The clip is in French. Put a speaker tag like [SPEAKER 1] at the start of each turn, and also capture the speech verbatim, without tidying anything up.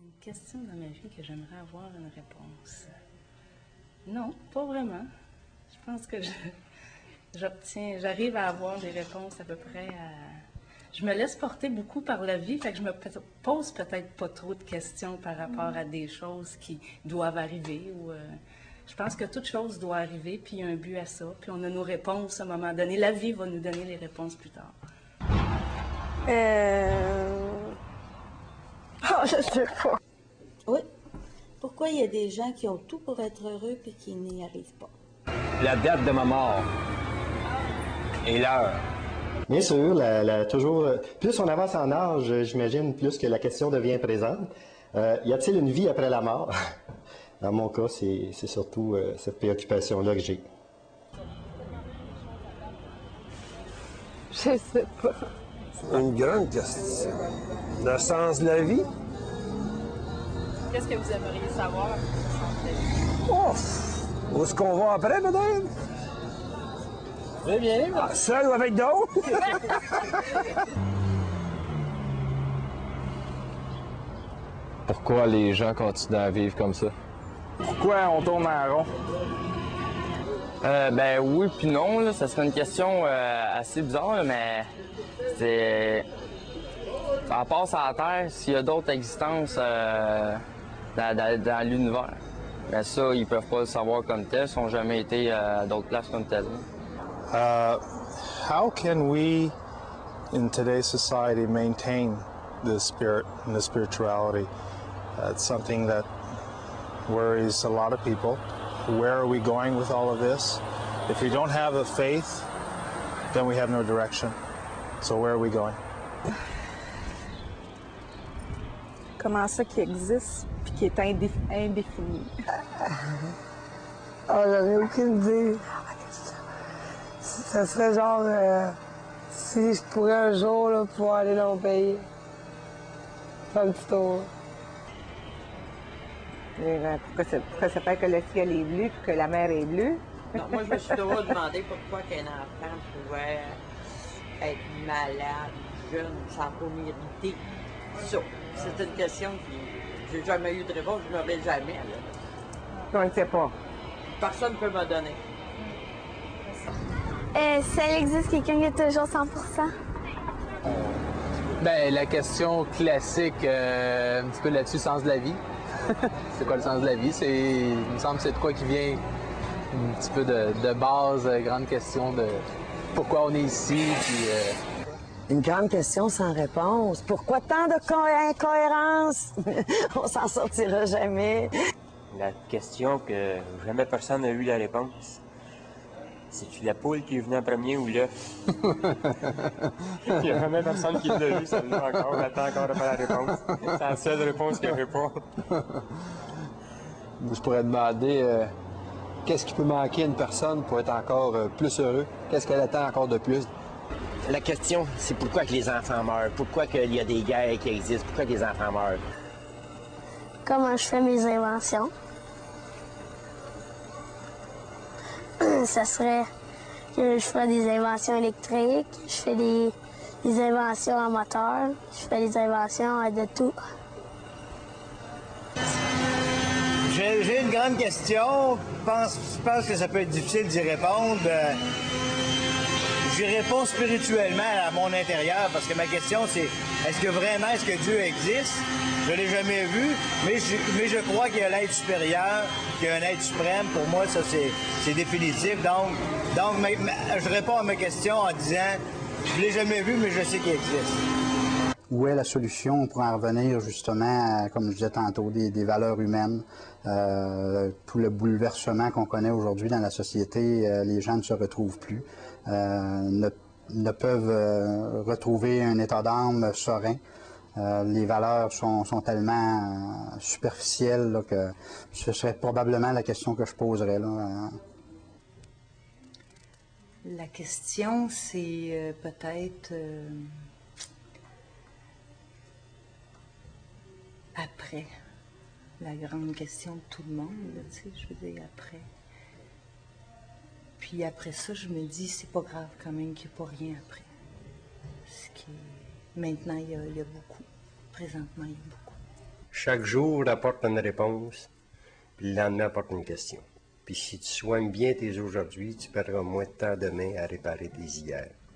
[SPEAKER 1] Une question dans ma vie que j'aimerais avoir une réponse. Non, pas vraiment. Je pense que je, j'obtiens, j'arrive à avoir des réponses à peu près à... Je me laisse porter beaucoup par la vie, fait que je me pose peut-être pas trop de questions par rapport à des choses qui doivent arriver. Ou, euh, je pense que toute chose doit arriver, puis il y a un but à ça, puis on a nos réponses à un moment donné. La vie va nous donner les réponses plus tard.
[SPEAKER 2] Euh... Oh, je sais pas.
[SPEAKER 3] Oui. Pourquoi il y a des gens qui ont tout pour être heureux puis qui n'y arrivent pas?
[SPEAKER 4] La date de ma mort et l'heure.
[SPEAKER 5] Bien sûr, la, la, toujours, plus on avance en âge, j'imagine, plus que la question devient présente. Euh, y a-t-il une vie après la mort? Dans mon cas, c'est surtout euh, cette préoccupation-là que j'ai.
[SPEAKER 2] Je sais pas.
[SPEAKER 6] Une grande question. Le sens de la vie?
[SPEAKER 7] Qu'est-ce que vous aimeriez savoir à propos du sens de la vie?
[SPEAKER 6] Oh! Où est-ce qu'on va après, peut-être?
[SPEAKER 4] Très bien.
[SPEAKER 6] Ah, seul ou avec d'autres?
[SPEAKER 8] Pourquoi les gens continuent à vivre comme ça?
[SPEAKER 4] Pourquoi on tourne en rond?
[SPEAKER 9] Euh, ben oui puis non, là, ça serait une question euh, assez bizarre, là, mais c'est... À part sur la Terre, s'il y a d'autres existences euh, dans, dans, dans l'univers. Mais ça, ils peuvent pas le savoir comme tel, ils n'ont jamais été euh, à d'autres places comme tel.
[SPEAKER 10] Uh, how can we, in today's society, maintain the spirit and the spirituality? Uh, it's something that worries a lot of people. Where are we going with all of this? If we don't have a faith, then we have no direction. So where are we going?
[SPEAKER 2] Comment ça qui existe puis qui est indé indéfini?
[SPEAKER 11] Ah, j'en ai aucune idée. Ça serait genre euh, si je pourrais un jour là, pouvoir aller dans mon pays. Faire un petit tour.
[SPEAKER 12] Pourquoi ça, pourquoi ça fait que le ciel est bleu et que la mer est bleue?
[SPEAKER 13] Non, moi, je me suis toujours demandé pourquoi qu'un enfant pouvait être malade, jeune, sans pas mériter ça. C'est une question que j'ai jamais eu de réponse, je n'aurai jamais. Là.
[SPEAKER 12] On ne sait pas.
[SPEAKER 13] Personne ne peut me donner.
[SPEAKER 14] Euh, si elle existe quelqu'un qui est toujours cent pour cent?
[SPEAKER 8] Ben, la question classique, euh, un petit peu là-dessus, sens de la vie. C'est quoi le sens de la vie? C'est, il me semble que c'est de quoi qui vient un petit peu de, de base, euh, grande question de pourquoi on est ici. Puis, euh...
[SPEAKER 11] Une grande question sans réponse. Pourquoi tant de incohérences? On s'en sortira jamais.
[SPEAKER 15] La question que jamais personne n'a eu la réponse. C'est-tu la poule qui est venue en premier ou l'œuf? Il n'y a jamais personne qui l'a vu, celle-là encore. On attend encore pas la réponse. C'est la seule réponse qu'il n'y avait pas.
[SPEAKER 8] Je pourrais demander euh, qu'est-ce qui peut manquer à une personne pour être encore euh, plus heureux? Qu'est-ce qu'elle attend encore de plus?
[SPEAKER 16] La question, c'est pourquoi que les enfants meurent? Pourquoi qu'il y a des guerres qui existent? Pourquoi que les enfants meurent?
[SPEAKER 14] Comment je fais mes inventions? Ça serait que je ferais des inventions électriques, je fais des, des inventions en moteur, je fais des inventions de tout.
[SPEAKER 17] J'ai une grande question. Je pense, je pense que ça peut être difficile d'y répondre. Euh, J'y réponds spirituellement à mon intérieur parce que ma question c'est est-ce que vraiment est-ce que Dieu existe? Je ne l'ai jamais vu, mais je, mais je crois qu'il y a l'être supérieur, qu'il y a un être suprême. Pour moi, ça c'est définitif. Donc, donc ma, ma, je réponds à ma question en disant je ne l'ai jamais vu, mais je sais qu'il existe.
[SPEAKER 18] Où est la solution pour en revenir justement, à, comme je disais tantôt, des, des valeurs humaines, euh, tout le bouleversement qu'on connaît aujourd'hui dans la société, euh, les gens ne se retrouvent plus, euh, ne, ne peuvent euh, retrouver un état d'âme serein. Euh, les valeurs sont, sont tellement euh, superficielles là, que ce serait probablement la question que je poserais. Là, euh.
[SPEAKER 1] La question, c'est euh, peut-être... Euh... Après, la grande question de tout le monde, tu sais, je veux dire, après. Puis après ça, je me dis, c'est pas grave quand même qu'il n'y ait pas rien après. Ce qui est... Maintenant, il y, a, il y a beaucoup. Présentement, il y a beaucoup.
[SPEAKER 19] Chaque jour apporte une réponse, puis le lendemain apporte une question. Puis si tu soignes bien tes aujourd'hui, tu perdras moins de temps demain à réparer tes hier.